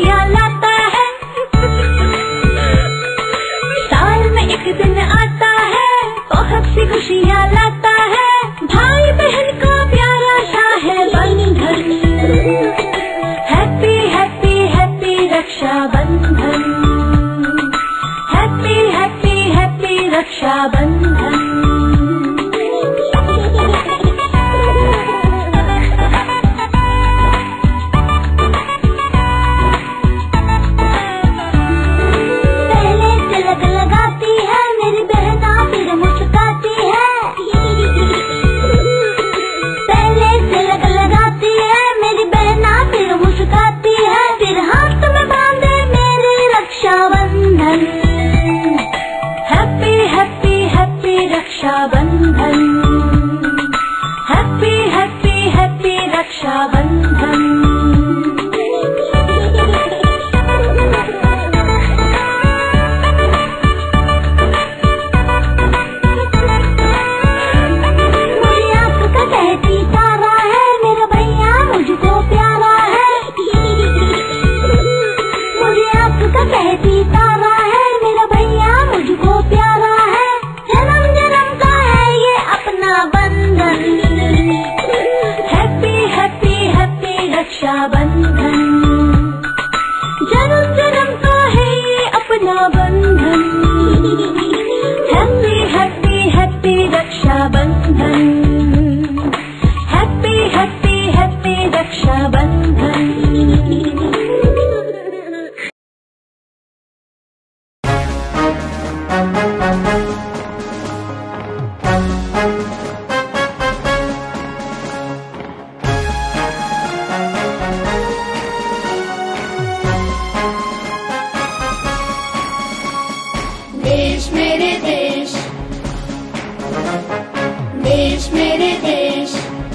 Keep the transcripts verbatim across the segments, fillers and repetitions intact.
खुशियाँ लाता है। साल में एक दिन आता है, बहुत सी खुशियाँ लाता है। भाई बहन का प्यारा सा है बंधन। Happy happy happy Rakshabandhan. Happy happy happy Rakshabandhan. Rakshabandhan. Happy happy happy Rakshabandhan. मुझे आपका कहती तारा है, मेरा भैया मुझको प्यारा है। मुझे आपका कहती तारा है, मेरा भैया मुझको प्यारा है। जन्म जन्म का है ये अपना बंधन। Happy happy happy Rakshabandhan. जन्म जन्म का है ये अपना बंधन। Happy happy happy Rakshabandhan. Happy happy happy Rakshabandhan. देश मेरे देश, देश मेरे देश,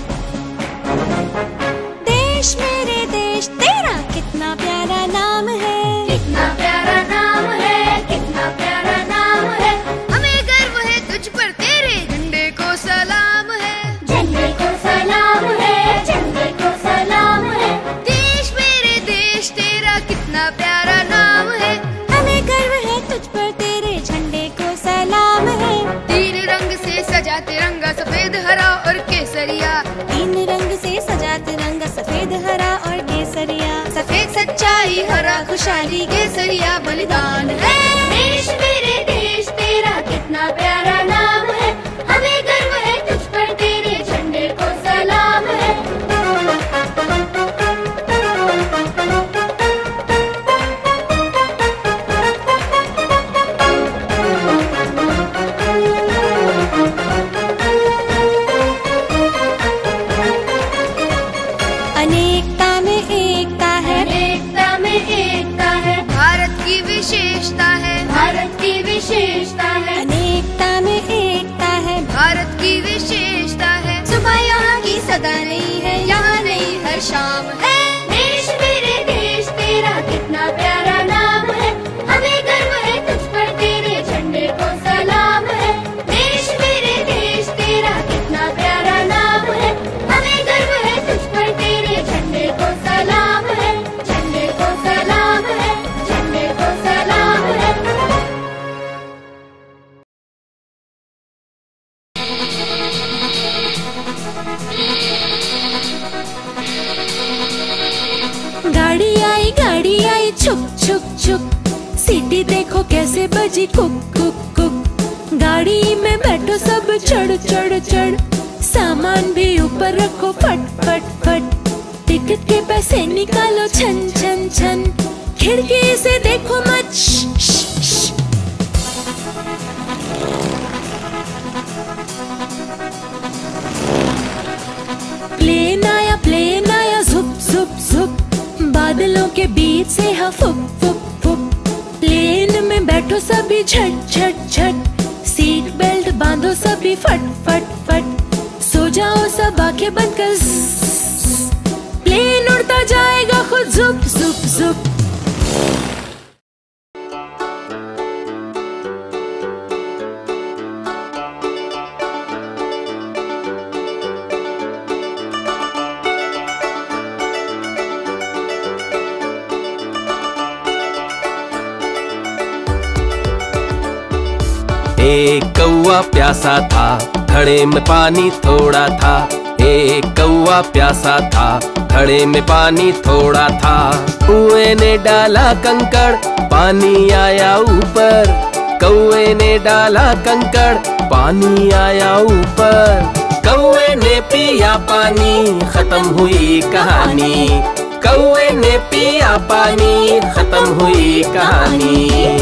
देश मेरे देश, तेरा कितना प्यारा नाम है। कितना प्यारा नाम है, कितना प्यारा नाम है। हमें गर्व है तुझ पर, तेरे झंडे को सलाम है। झंडे को सलाम है, झंडे को सलाम है। देश मेरे देश, तेरा कितना प्यारा नाम है। हमें गर्व है तुझ पर, तेरे झंडे को सलाम है। तीन रंग से सजा तिरंगा, सफेद हरा और केसरिया। तीन रंग से सजा तिरंगा, सफेद हरा और केसरिया। सफेद सच्चाई, हरा खुशहाली, केसरिया बलिदान है। देश मेरे देश, तेरा कितना प्यारा नाम है। हमें गर्व है तुझ पर, तेरे झंडे को सलाम है। अनेकता में एकता है, अनेकता में एकता है। भारत की विशेषता है। भारत की विशेषता है। अनेकता में एकता है, भारत की विशेषता है। सुबह यहाँ की सदा नहीं है, यहाँ नहीं हर शाम है। देश मेरे देश, तेरा कितना प्यारा नाम है। हमें गर्व है तुझ पर, तेरे झंडे को सलाम है। देश मेरे देश, तेरा कितना प्यारा नाम है। हमें गर्व है तुझ पर, तेरे झंडे को सलाम है। झंडे को सलाम है, झंडे को सलाम है। गाड़ी आई गाड़ी आई छुक छुक छुक। सीटी देखो कैसे बजी कुक कुक कुक। गाड़ी में बैठो सब चढ़ चढ़ चढ़। सामान भी ऊपर रखो फट फट फट। टिकट के पैसे निकालो छन छन छन। खिड़की से देखो मत श्श, श्श, श्श। प्लेन आया प्लेन आया झुप झुप झुप। बादलों के बीच से हाँ फुक फुक फुक। प्लेन में बैठो सभी झट झट झट। सीट बेल्ट बांधो सभी फट फट फट। सो जाओ सब आंखें बंद कर। प्लेन उड़ता जाएगा खुद झुप झुप झुप। एक कौवा प्यासा था, घड़े में पानी थोड़ा था। एक कौवा प्यासा था, घड़े में पानी थोड़ा था। कुएं ने डाला कंकड़, पानी आया ऊपर। कौवे ने डाला कंकड़, पानी आया ऊपर। कौवे ने पिया पानी, खत्म हुई कहानी। कौवे ने पिया पानी, खत्म हुई कहानी।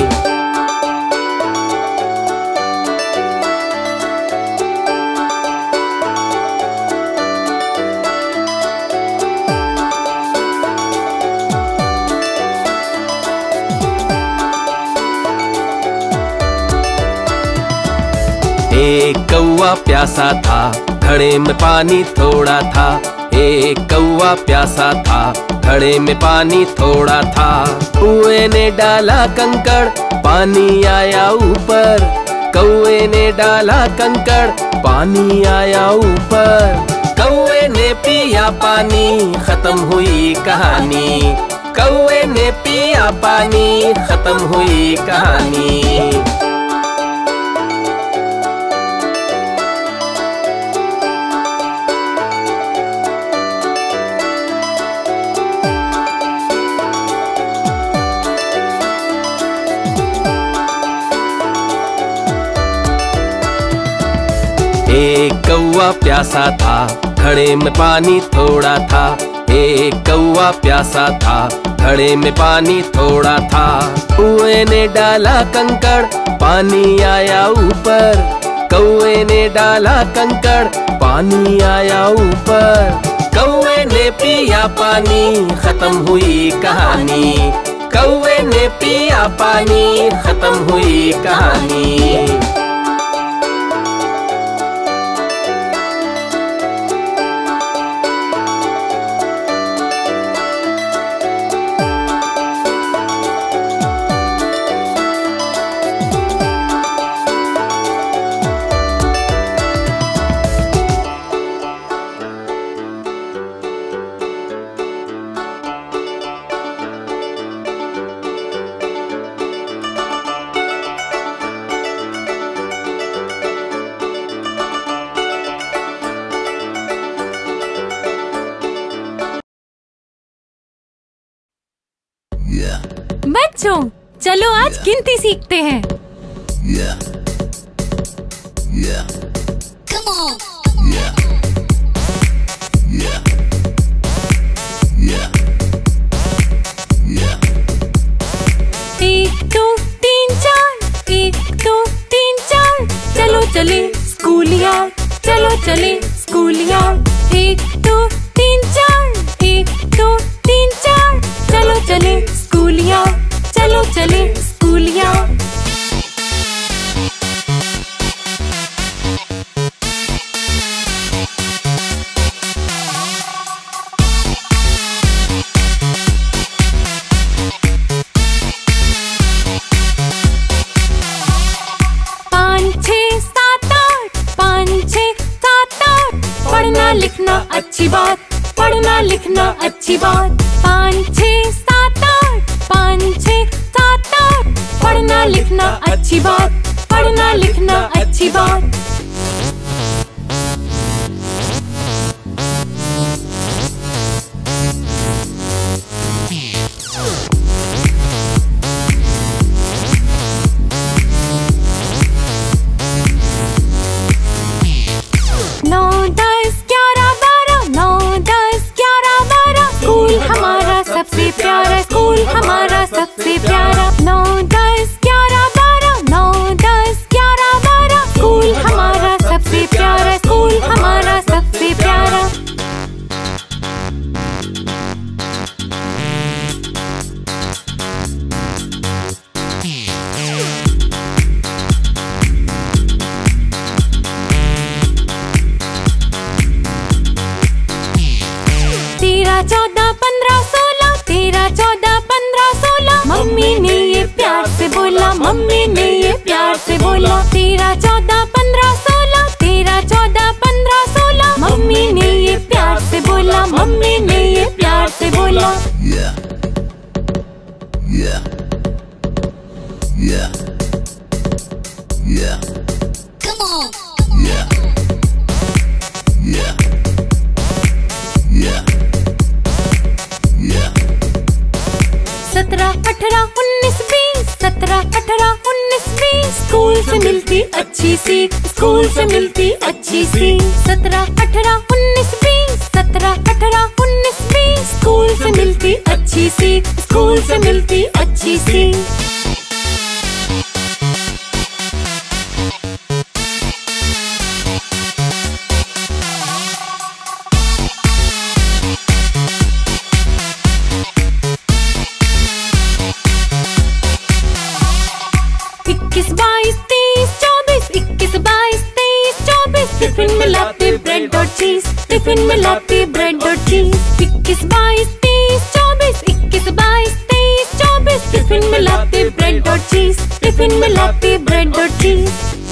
एक कौवा प्यासा था, घड़े में पानी थोड़ा था। एक कौवा प्यासा था, घड़े में पानी थोड़ा था। कुएं ने डाला कंकड़, पानी आया ऊपर। कौवे ने डाला कंकड़, पानी आया ऊपर। कौवे ने पिया पानी, खत्म हुई कहानी। कौवे ने पिया पानी, खत्म हुई कहानी। एक कौवा प्यासा था, घड़े में पानी थोड़ा था। एक कौवा प्यासा था, घड़े में पानी थोड़ा था। कुएं ने डाला कंकड़, पानी आया ऊपर। कौवे ने डाला कंकड़, पानी आया ऊपर। कौवे ने पिया पानी, खत्म हुई कहानी। कौवे ने पिया पानी, खत्म हुई कहानी। बच्चों, चलो आज गिनती सीखते हैं। Come on. एक दो तीन चार, एक दो तीन चार, चलो चले स्कूल यार, चलो चले स्कूल यार। एक दो तीन चार, एक दो तीन चार, चलो चले स्कूल यार, चलो चले स्कूल यार। पाँच छः सात आठ, पाँच छः सात आठ, पढ़ना लिखना अच्छी बात, पढ़ना लिखना अच्छी बात। पाँच छः सात आठ, पाँच छः सात आठ, पढ़ना लिखना अच्छी बात, पढ़ना लिखना अच्छी बात। नौ दस ग्यारह बारह, नौ दस ग्यारह बारह, स्कूल हमारा सबसे प्यारा, स्कूल हमारा सबसे प्यारा। नौ दस ग्यारह बारह, नौ दस ग्यारह बारह, स्कूल सत्रह अठारह उन्नीस बीस, सत्रह अठारह उन्नीस बीस। स्कूल से मिलती अच्छी सीख, स्कूल से मिलती अच्छी सीख। सत्रह अठारह उन्नीस बीस, सत्रह अठारह उन्नीस बीस। स्कूल से मिलती अच्छी सीख, स्कूल से मिलती अच्छी सीख। इक्कीस बाईस तेईस चौबीस, इक्कीस बाईस तेईस चौबीस। टिफिन में लाते ब्रेड और चीज, टिफिन में लाते ब्रेड और चीज। इक्कीस बाईस तेईस चौबीस, इक्कीस बाईस तेईस चौबीस। टिफिन में लाते ब्रेड और चीज, टिफिन में लाते ब्रेड और चीज।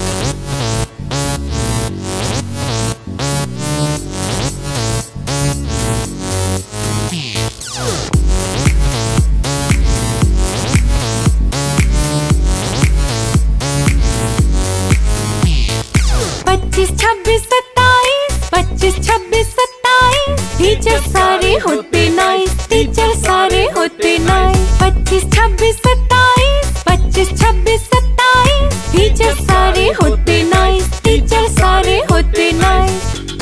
पच्चीस छब्बीस सत्ताईस, पच्चीस छब्बीस सत्ताईस। टीचर सारे होते नाइस, टीचर सारे होते नाइस। पच्चीस छब्बीस सत्ताईस, पच्चीस छब्बीस सत्ताईस। टीचर सारे होते नाइस, टीचर सारे होते नाइस।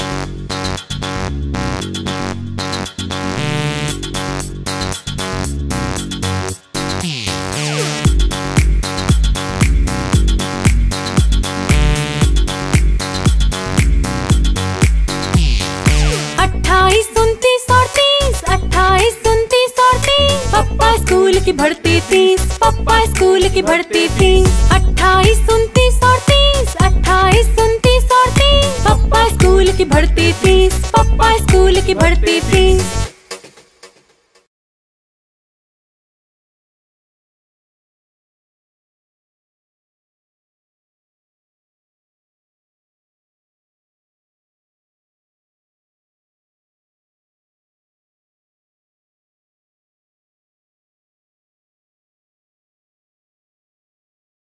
अट्ठाईस उनतीस और तीस, अट्ठाईस उनतीस और तीस। पप्पा स्कूल की भर्ती तीस, पप्पा स्कूल की भर्ती तीस। अट्ठाईस उनतीस और तीस, अट्ठाईस उनतीस और तीस। पप्पा स्कूल की भर्ती तीस, पप्पा स्कूल की भर्ती तीस।